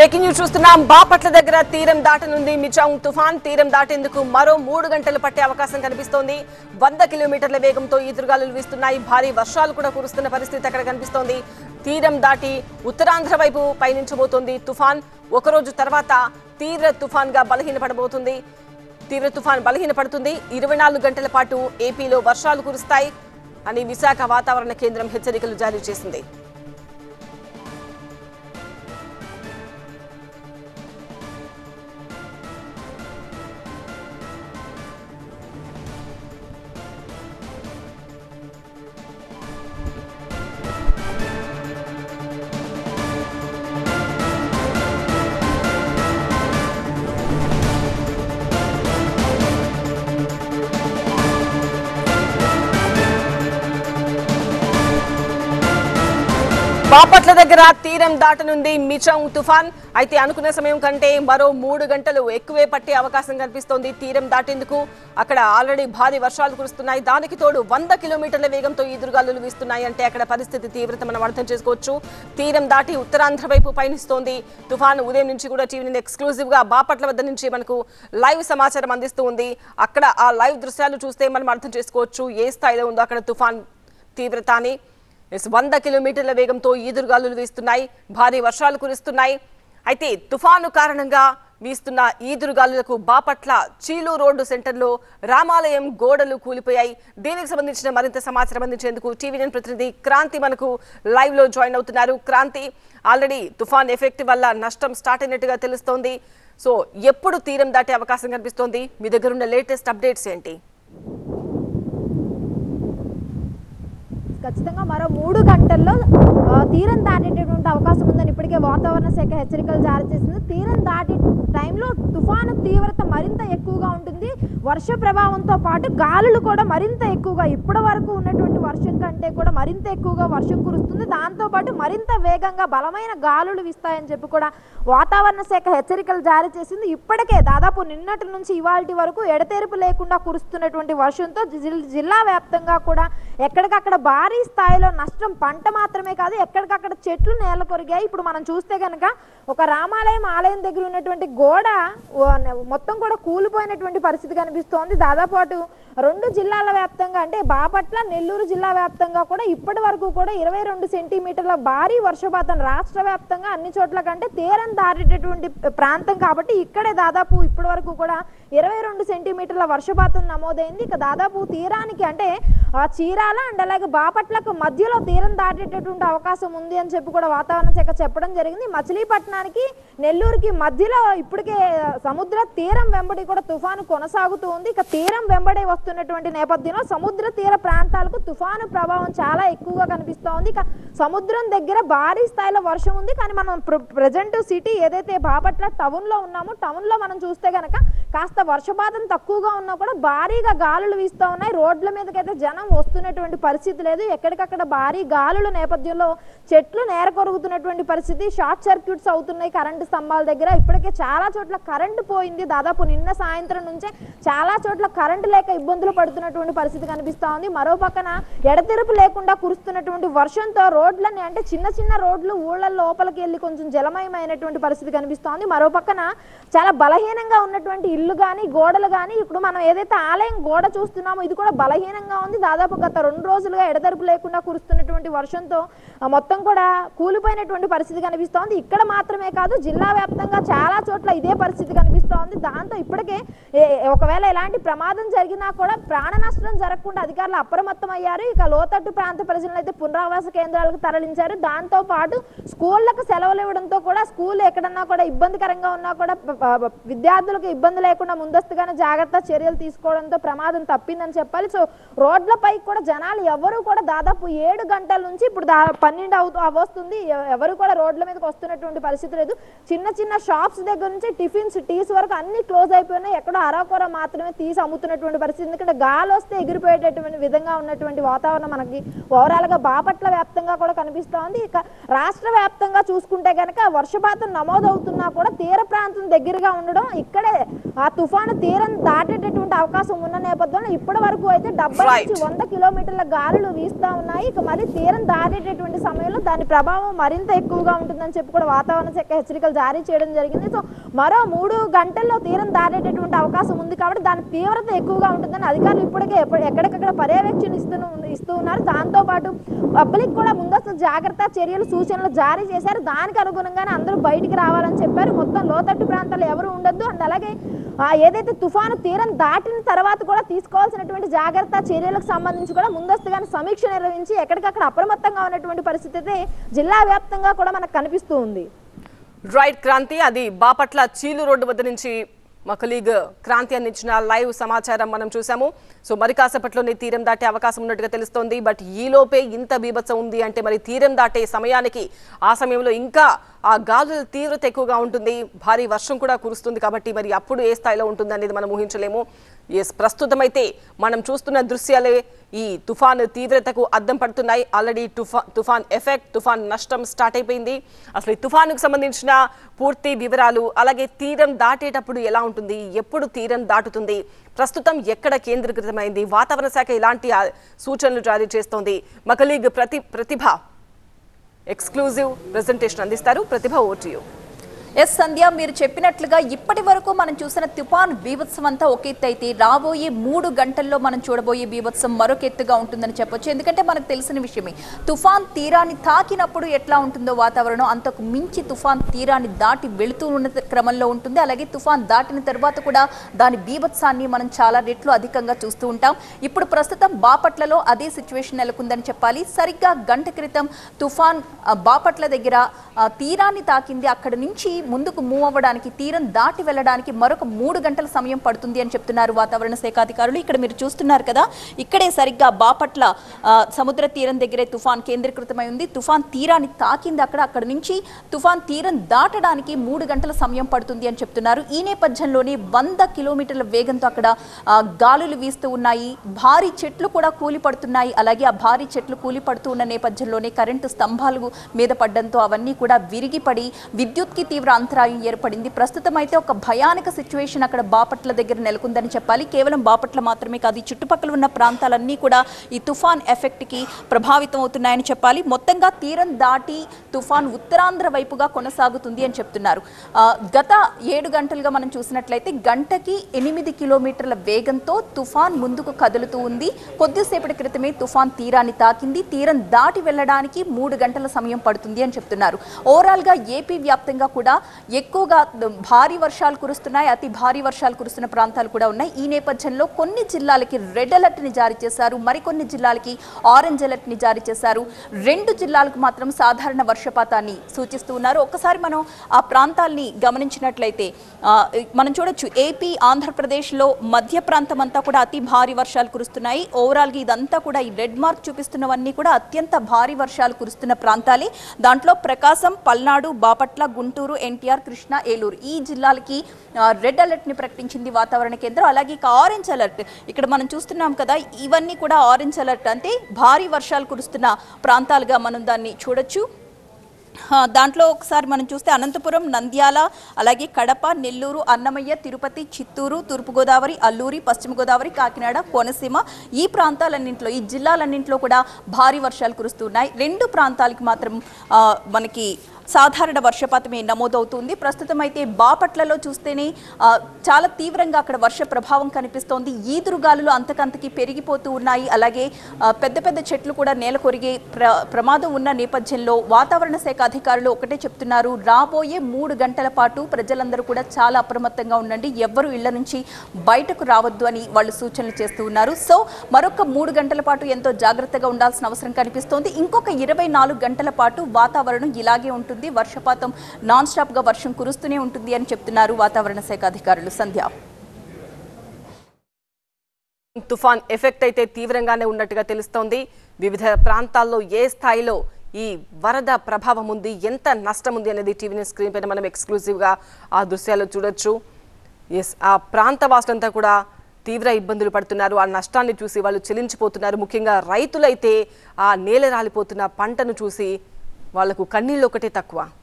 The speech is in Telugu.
బ్రేకింగ్ న్యూస్ చూస్తున్నాం. బాపట్ల దగ్గర తీరం దాటనుంది మిచాంగ్ తుఫాన్. తీరం దాటేందుకు మరో 3 గంటలు పట్టే అవకాశం కనిపిస్తోంది. 100 కిలోమీటర్ల వేగంతో ఈదురుగాలులు వీస్తున్నాయి. భారీ వర్షాలు కూడా కురుస్తున్న పరిస్థితి అక్కడ కనిపిస్తోంది. తీరం దాటి ఉత్తరాంధ్ర వైపు పయనించబోతోంది తుఫాన్. ఒకరోజు తర్వాత తీవ్ర తుఫాన్ గా బలహీనపడబోతుంది. తీవ్ర తుఫాన్ బలహీనపడుతుంది. 24 గంటల పాటు ఏపీలో వర్షాలు కురుస్తాయి అని విశాఖ వాతావరణ కేంద్రం హెచ్చరికలు జారీ చేసింది. బాపట్ల దగ్గర తీరం దాటనుంది మిచాంగ్ తుఫాన్. అయితే అనుకున్న సమయం కంటే మరో 3 గంటలు ఎక్కువే పట్టే అవకాశం కనిపిస్తోంది. తీరం దాటేందుకు అక్కడ ఆల్రెడీ భారీ వర్షాలు కురుస్తున్నాయి. దానికి తోడు 100 కిలోమీటర్ల వేగంతో ఈదురుగాలులు వీస్తున్నాయి. అంటే అక్కడ పరిస్థితి తీవ్రత మనం అర్థం చేసుకోవచ్చు. తీరం దాటి ఉత్తరాంధ్ర వైపు పయనిస్తోంది తుఫాన్. ఉదయం నుంచి కూడా టీవీ ఎక్స్క్లూజివ్ గా బాపట్ల వద్ద నుంచి మనకు లైవ్ సమాచారం అందిస్తూ ఉంది. అక్కడ ఆ లైవ్ దృశ్యాలు చూస్తే మనం అర్థం చేసుకోవచ్చు ఏ స్థాయిలో ఉందో అక్కడ తుఫాన్ తీవ్రత అని. 100 కిలోమీటర్ల వేగంతో ఈదురుగాలులు వీస్తున్నాయి. భారీ వర్షాలు కురుస్తున్నాయి. అయితే తుఫాను కారణంగా వీస్తున్న ఈదురుగాలులకు బాపట్ల చీలు రోడ్డు సెంటర్లో రామాలయం గోడలు కూలిపోయాయి. దీనికి సంబంధించిన మరింత సమాచారం అందించేందుకు టీవీ9 ప్రతినిధి క్రాంతి మనకు లైవ్ లో జాయిన్ అవుతున్నారు. క్రాంతి, ఆల్రెడీ తుఫాన్ ఎఫెక్ట్ వల్ల నష్టం స్టార్ట్ అయినట్టుగా తెలుస్తోంది. సో ఎప్పుడు తీరం దాటే అవకాశం కనిపిస్తోంది? మీ దగ్గర ఉన్న లేటెస్ట్ అప్డేట్స్ ఏంటి? ఖచ్చితంగా మరో 3 గంటల్లో తీరం దాటేటటువంటి అవకాశం ఉందని ఇప్పటికే వాతావరణ శాఖ హెచ్చరికలు జారీ చేసింది. తీరం దాటే టైంలో తుఫాను తీవ్రత మరింత ఎక్కువగా ఉంటుంది. వర్ష ప్రభావంతో పాటు గాలులు కూడా మరింత ఎక్కువగా ఇప్పటి వరకు ఉన్నటువంటి వర్షం కంటే కూడా మరింత ఎక్కువగా వర్షం కురుస్తుంది. దాంతోపాటు మరింత వేగంగా బలమైన గాలులు వీస్తాయని చెప్పి కూడా వాతావరణ శాఖ హెచ్చరికలు జారీ చేసింది. ఇప్పటికే దాదాపు నిన్నటి నుంచి ఇవాల్టి వరకు ఎడతెరిపి లేకుండా కురుస్తున్నటువంటి వర్షంతో జిల్లా వ్యాప్తంగా కూడా ఎక్కడికక్కడ భారీ స్థాయిలో నష్టం, పంట మాత్రమే కాదు ఎక్కడికక్కడ చెట్లు నేల కొరిగాయి. ఇప్పుడు మనం చూస్తే కనుక ఒక రామాలయం ఆలయం దగ్గర ఉన్నటువంటి గోడ మొత్తం కూడా కూలిపోయినటువంటి పరిస్థితి కనిపిస్తోంది. దాదాపు అటు 2 జిల్లాల వ్యాప్తంగా అంటే బాపట్ల, నెల్లూరు జిల్లా వ్యాప్తంగా కూడా ఇప్పటి వరకు కూడా 22 సెంటీమీటర్ల భారీ వర్షపాతం రాష్ట్ర వ్యాప్తంగా అన్ని చోట్ల కంటే తీరం దాటేటటువంటి ప్రాంతం కాబట్టి ఇక్కడే దాదాపు ఇప్పటి వరకు కూడా 22 సెంటీమీటర్ల వర్షపాతం నమోదైంది. ఇక దాదాపు తీరానికి అంటే చీరాల అండ్ అలాగే బాపట్లకు మధ్యలో తీరం దాటేటటువంటి అవకాశం ఉంది అని చెప్పి కూడా వాతావరణ శాఖ చెప్పడం జరిగింది. మచిలీపట్నానికి నెల్లూరుకి మధ్యలో ఇప్పటికే సముద్ర తీరం వెంబడి కూడా తుఫాను కొనసాగుతూ ఉంది. ఇక తీరం వెంబడి వస్తున్నటువంటి నేపథ్యంలో సముద్ర తీర ప్రాంతాలకు తుఫాను ప్రభావం చాలా ఎక్కువగా కనిపిస్తూ ఉంది. ఇక సముద్రం దగ్గర భారీ స్థాయిలో వర్షం ఉంది. కానీ మనం ప్రజెంట్ సిటీ ఏదైతే బాపట్ల టౌన్ లో ఉన్నామో టౌన్ లో మనం చూస్తే కనుక కాస్త వర్షపాతం తక్కువగా ఉన్నా కూడా భారీగా గాలులు వీస్తూ ఉన్నాయి. రోడ్ల మీదకైతే జనం వస్తున్నటువంటి పరిస్థితి లేదు. ఎక్కడికక్కడ భారీ గాలుల నేపథ్యంలో చెట్లు నేర కొరుగుతున్నటువంటి పరిస్థితి, షార్ట్ సర్క్యూట్స్ అవుతున్నాయి కరెంటు స్తంభాల దగ్గర. ఇప్పటికే చాలా చోట్ల కరెంటు పోయింది. దాదాపు నిన్న సాయంత్రం నుంచే చాలా చోట్ల కరెంటు లేక ఇబ్బందులు పడుతున్నటువంటి పరిస్థితి కనిపిస్తూ ఉంది. మరో పక్కన ఎడతెరుపు లేకుండా కురుస్తున్నటువంటి వర్షంతో రోడ్లని అంటే చిన్న చిన్న రోడ్లు ఊళ్ళ లోపలికి వెళ్ళి కొంచెం జలమయమైనటువంటి పరిస్థితి కనిపిస్తోంది. మరో పక్కన చాలా బలహీనంగా ఉన్నటువంటి ఇల్లు కానీ గోడలు కానీ ఇప్పుడు మనం ఏదైతే ఆలయం గోడ చూస్తున్నామో ఇది కూడా బలహీనంగా ఉంది. దాదాపు గత 2 రోజులుగా ఎడతెరుపు లేకుండా కురుస్తున్నటువంటి వర్షంతో మొత్తం కూడా కూలిపోయినటువంటి పరిస్థితి కనిపిస్తోంది. ఇక్కడ మాత్రమే కాదు జిల్లా వ్యాప్తంగా చాలా చోట్ల ఇదే పరిస్థితి కనిపిస్తోంది. దాంతో ఇప్పటికే ఒకవేళ ఎలాంటి ప్రమాదం జరిగినా కూడా ప్రాణ నష్టం జరగకుండా అధికారులు అప్రమత్తం అయ్యారు. ఇక లోతట్టు ప్రాంత ప్రజలను అయితే పునరావాస కేంద్రాలకు తరలించారు. దాంతో పాటు స్కూళ్లకు సెలవులు ఇవ్వడంతో కూడా స్కూల్ ఎక్కడన్నా కూడా ఇబ్బందికరంగా ఉన్నా కూడా విద్యార్థులకు ఇబ్బంది లేకుండా ముందస్తుగానే జాగ్రత్త చర్యలు తీసుకోవడంతో ప్రమాదం తప్పిందని చెప్పాలి. సో రోడ్లపై కూడా జనాలు ఎవరు కూడా దాదాపు 7 గంటల నుంచి ఇప్పుడు 12 అవస్తుంది ఎవరు కూడా రోడ్ల మీదకి వస్తున్నటువంటి పరిస్థితి లేదు. చిన్న చిన్న షాప్స్ దగ్గర నుంచి టిఫిన్స్ టీస్ వరకు అన్ని క్లోజ్ అయిపోయినాయి. ఎక్కడో అరాకొర మాత్రమే తీసి అమ్ముతున్నటువంటి పరిస్థితి. ఎందుకంటే గాలి వస్తే ఎగిరిపోయేటటువంటి విధంగా ఉన్నటువంటి వాతావరణం మనకి ఓవరాల్ గా బాపట్ల వ్యాప్తంగా కూడా కనిపిస్తోంది. ఇక రాష్ట్ర వ్యాప్తంగా చూసుకుంటే కనుక వర్షపాతం నమోదవుతున్నా కూడా తీర ప్రాంతం దగ్గరగా ఉండడం ఇక్కడే ఆ తుఫాను తీరం దాటేటటువంటి అవకాశం ఉన్న నేపథ్యంలో ఇప్పటి వరకు అయితే 70 నుంచి 100 కిలోమీటర్ల గాలులు వీస్తూ ఉన్నాయి. ఇక మరి తీరం దాటేటటువంటి సమయంలో దాని ప్రభావం మరింత ఎక్కువగా ఉంటుందని చెప్పి కూడా వాతావరణ శాఖ హెచ్చరికలు జారీ చేయడం జరిగింది. సో మరో 3 గంటల్లో తీరం దాటేటటువంటి అవకాశం ఉంది కాబట్టి దాని తీవ్రత ఎక్కువగా ఉంటుందని అధికారులు ఇప్పటికే ఎక్కడికక్కడ పర్యవేక్షణ ఇస్తూ ఉన్నారు. దాంతోపాటు పబ్లిక్ కూడా ముందస్తు జాగ్రత్త చర్యలు సూచనలు జారీ చేశారు. దానికి అనుగుణంగానే అందరూ బయటికి రావాలని చెప్పారు. మొత్తం లోతట్టు ప్రాంతాలు ఎవరు ఉండొద్దు అండ్ అలాగే ఏదైతే తుఫాను తీరం దాటిన తర్వాత కూడా తీసుకోవాల్సినటువంటి జాగ్రత్త చర్యలకు సంబంధించి కూడా ముందస్తుగానే సమీక్ష నిర్వహించి ఎక్కడికక్కడ అప్రమత్తంగా ఉన్నటువంటి పరిస్థితి అయితే జిల్లా వ్యాప్తంగా కూడా మనకు కనిపిస్తూ ఉంది. రైట్ క్రాంతి, అది బాపట్ల చీలు రోడ్డు వద్ద నుంచి మా కొలీగ్ క్రాంతి అందించిన లైవ్ సమాచారం మనం చూసాము. సో మరి కాసేపట్లోనే తీరం దాటే అవకాశం ఉన్నట్టుగా తెలుస్తోంది. బట్ ఈలోపే ఇంత బీభత్సం ఉంది అంటే మరి తీరం దాటే సమయానికి ఆ సమయంలో ఇంకా ఆ గాలుల తీవ్రత ఎక్కువగా ఉంటుంది, భారీ వర్షం కూడా కురుస్తుంది. కాబట్టి మరి అప్పుడు ఏ స్థాయిలో ఉంటుంది అనేది మనం ఊహించలేము. ప్రస్తుతం అయితే మనం చూస్తున్న దృశ్యాలే ఈ తుఫాను తీవ్రతకు అద్దం పడుతున్నాయి. ఆల్రెడీ తుఫాన్ ఎఫెక్ట్, తుఫాన్ నష్టం స్టార్ట్ అయిపోయింది. అసలు ఈ తుఫానుకు సంబంధించిన పూర్తి వివరాలు, అలాగే తీరం దాటేటప్పుడు ఎలా ఉంటుంది, ఎప్పుడు తీరం దాటుతుంది, ప్రస్తుతం ఎక్కడ కేంద్రీకృతమైంది, వాతావరణ శాఖ ఇలాంటి సూచనలు జారీ చేస్తోంది. మా కొలీగ్ ప్రతిభ ఎక్స్క్లూజివ్ ప్రెజెంటేషన్ అందిస్తారు. Pratibha, over to you. Yes Sandhya, మీరు చెప్పినట్లుగా ఇప్పటి వరకు మనం చూసిన తుఫాన్ బీభత్సం అంతా ఒక ఎత్తు అయితే రాబోయే 3 గంటల్లో మనం చూడబోయే బీభత్సం మరొక ఎత్తుగా ఉంటుందని చెప్పొచ్చు. ఎందుకంటే మనకు తెలిసిన విషయమే, తుఫాన్ తీరాన్ని తాకినప్పుడు ఎట్లా ఉంటుందో వాతావరణం అంతకు మించి తుఫాన్ తీరాన్ని దాటి వెళుతూ ఉన్న క్రమంలో ఉంటుంది. అలాగే తుఫాన్ దాటిన తర్వాత కూడా దాని బీభత్సాన్ని మనం చాలా రెట్లు అధికంగా చూస్తూ ఉంటాం. ఇప్పుడు ప్రస్తుతం బాపట్లలో అదే సిచ్యువేషన్ నెలకొందని చెప్పాలి. సరిగ్గా గంట క్రితం తుఫాన్ బాపట్ల దగ్గర తీరాన్ని తాకింది. అక్కడి నుంచి ముందుకు మూవ్ అవ్వడానికి, తీరం దాటి వెళ్ళడానికి మరొక 3 గంటల సమయం పడుతుంది అని చెప్తున్నారు వాతావరణ శాఖ అధికారులు. ఇక్కడ మీరు చూస్తున్నారు కదా, ఇక్కడే సరిగ్గా బాపట్ల సముద్ర తీరం దగ్గరే తుఫాన్ కేంద్రీకృతమై ఉంది. తుఫాన్ తీరాన్ని తాకింది అక్కడి నుంచి తుఫాన్ తీరం దాటడానికి 3 గంటల సమయం పడుతుంది అని చెప్తున్నారు. ఈ నేపథ్యంలోనే 100 కిలోమీటర్ల వేగంతో అక్కడ గాలులు వీస్తూ ఉన్నాయి. భారీ చెట్లు కూడా కూలిపడుతున్నాయి. అలాగే ఆ భారీ చెట్లు కూలిపడుతూ ఉన్న నేపథ్యంలోనే కరెంటు స్తంభాలు మీద పడడంతో అవన్నీ కూడా విరిగిపడి విద్యుత్కి తీవ్ర అంతరాయం ఏర్పడింది. ప్రస్తుతం అయితే ఒక భయానక సిచ్యువేషన్ అక్కడ బాపట్ల దగ్గర నెలకొందని చెప్పాలి. కేవలం బాపట్ల మాత్రమే కాదు, ఈ చుట్టుపక్కల ఉన్న ప్రాంతాలన్నీ కూడా ఈ తుఫాన్ ఎఫెక్ట్కి ప్రభావితం అవుతున్నాయని చెప్పాలి. మొత్తంగా తీరం దాటి తుఫాన్ ఉత్తరాంధ్ర వైపుగా కొనసాగుతుంది అని చెప్తున్నారు. గత 7 గంటలుగా మనం చూసినట్లయితే గంటకి 8 కిలోమీటర్ల వేగంతో తుఫాన్ ముందుకు కదులుతూ ఉంది. కొద్దిసేపటి క్రితమే తుఫాన్ తీరాన్ని తాకింది. తీరం దాటి వెళ్ళడానికి 3 గంటల సమయం పడుతుంది అని చెప్తున్నారు. ఓవరాల్గా ఏపీ వ్యాప్తంగా కూడా ఎక్కువగా భారీ వర్షాలు కురుస్తున్నాయి. అతి భారీ వర్షాలు కురుస్తున్న ప్రాంతాలు కూడా ఉన్నాయి. ఈ నేపథ్యంలో కొన్ని జిల్లాలకి రెడ్ అలర్ట్ ని జారీ చేశారు, మరికొన్ని జిల్లాలకి ఆరెంజ్ అలర్ట్ ని జారీ చేశారు. 2 జిల్లాలకు మాత్రం సాధారణ వర్షపాతాన్ని సూచిస్తూ ఉన్నారు. ఒక్కసారి మనం ఆ ప్రాంతాల్ని గమనించినట్లయితే మనం చూడొచ్చు, ఏపీ ఆంధ్రప్రదేశ్లో మధ్య ప్రాంతం అంతా కూడా అతి భారీ వర్షాలు కురుస్తున్నాయి. ఓవరాల్గా ఇదంతా కూడా ఈ రెడ్ మార్క్ చూపిస్తున్నవన్నీ కూడా అత్యంత భారీ వర్షాలు కురుస్తున్న ప్రాంతాలే. దాంట్లో ప్రకాశం, పల్నాడు, బాపట్ల, గుంటూరు, ఎన్టీఆర్, కృష్ణా, ఏలూరు ఈ జిల్లాలకి రెడ్ అలర్ట్ ని ప్రకటించింది వాతావరణ కేంద్రం. అలాగే ఇక ఆరెంజ్ అలర్ట్ ఇక్కడ మనం చూస్తున్నాం కదా, ఇవన్నీ కూడా ఆరెంజ్ అలర్ట్ అంటే భారీ వర్షాలు కురుస్తున్న ప్రాంతాలుగా మనం దాన్ని చూడొచ్చు. దాంట్లో ఒకసారి మనం చూస్తే అనంతపురం, నంద్యాల, అలాగే కడప, నెల్లూరు, అన్నమయ్య, తిరుపతి, చిత్తూరు, తూర్పుగోదావరి, అల్లూరి, పశ్చిమ గోదావరి, కాకినాడ, కోనసీమ ఈ ప్రాంతాలన్నింటిలో, ఈ జిల్లాలన్నింటిలో కూడా భారీ వర్షాలు కురుస్తున్నాయి. 2 ప్రాంతాలకి మాత్రం మనకి సాధారణ వర్షపాతమే నమోదవుతుంది. ప్రస్తుతం అయితే బాపట్లలో చూస్తేనే చాలా తీవ్రంగా అక్కడ వర్ష ప్రభావం కనిపిస్తోంది. ఈదురుగాలులు అంతకంతకి పెరిగిపోతూ ఉన్నాయి. అలాగే పెద్ద పెద్ద చెట్లు కూడా నేల కొరిగే ప్రమాదం ఉన్న నేపథ్యంలో వాతావరణ శాఖ అధికారులు ఒకటే చెప్తున్నారు, రాబోయే 3 గంటల పాటు ప్రజలందరూ కూడా చాలా అప్రమత్తంగా ఉండండి, ఎవ్వరూ ఇళ్ల నుంచి బయటకు రావద్దు అని వాళ్ళు సూచనలు చేస్తూ ఉన్నారు. సో మరొక 3 గంటల పాటు ఎంతో జాగ్రత్తగా ఉండాల్సిన అవసరం కనిపిస్తోంది. ఇంకొక 24 గంటల పాటు వాతావరణం ఇలాగే ఉంటుంది. వర్షపాతం నాన్ స్టాప్ గా వర్షం కురుస్తూనే ఉంటుంది అని చెప్తున్నారు వాతావరణ శాఖ అధికారులు. సంధ్య, తుఫాన్ ఎఫెక్ట్ అయితే తీవ్రంగానే ఉన్నట్టుగా తెలుస్తోంది. వివిధ ప్రాంతాల్లో ఏ స్థాయిలో ఈ వరద ప్రభావం ఉంది, ఎంత నష్టం ఉంది అనేది టీవీ స్క్రీన్ పైన మనం ఎక్స్క్లూజివ్ గా ఆ దృశ్యాలు చూడొచ్చు. ఆ ప్రాంత వాసులంతా కూడా తీవ్ర ఇబ్బందులు పడుతున్నారు. ఆ నష్టాన్ని చూసి వాళ్ళు చెలించిపోతున్నారు. ముఖ్యంగా రైతులైతే ఆ నేల రాలిపోతున్న పంటను చూసి వాళ్లకు కన్నీళ్ళు ఒకటే తక్కువ.